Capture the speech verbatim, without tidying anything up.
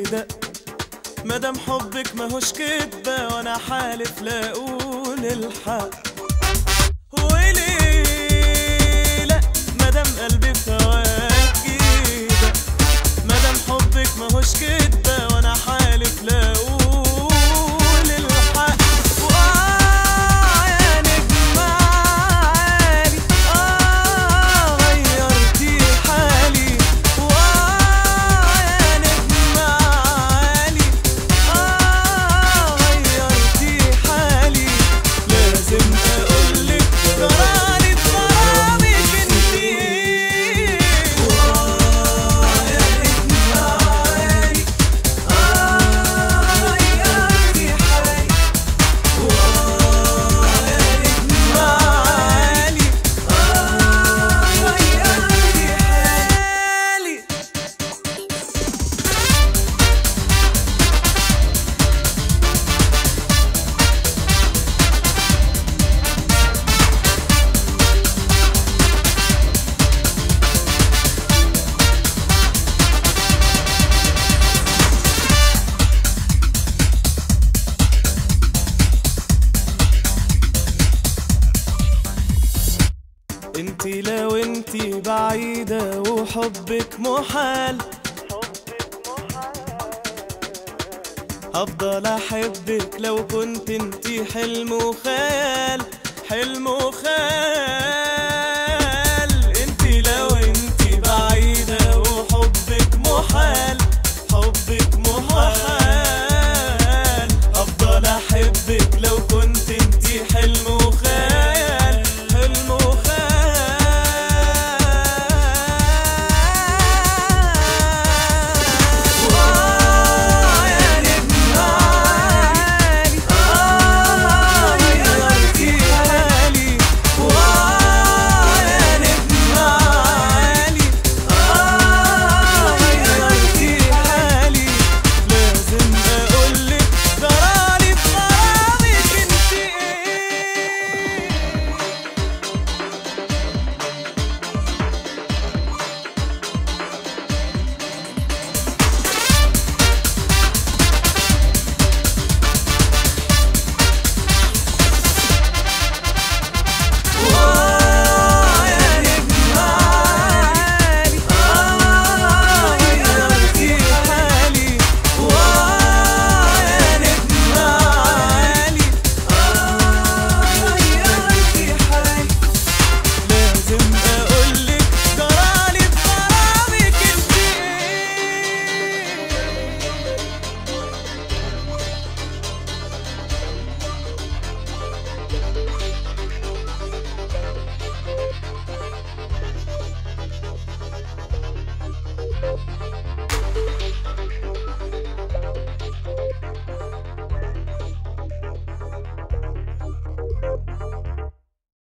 كده، مادام حبك ماهوش كدبه وانا حالف لا اقول الحق. وليه لا مادام قلبي في هواك كده، مادام حبك ماهوش كدبه وانا حالف لا اقول الحق. وآه يا نجم عالي، آه غيرتي حالي. وآه يا نجم عالي، آه غيرتي حالي. لازم أقولك جرالى غرامك إنتى. وآه يا نجم عالي، آه غيرتي حالي. وآه يا نجم عالي، آه غيرتي حالي. انتي لو انتي بعيدة وحبك محال، هفضل احبك لو كنت انتي حلم وخيال، حلم وخيال.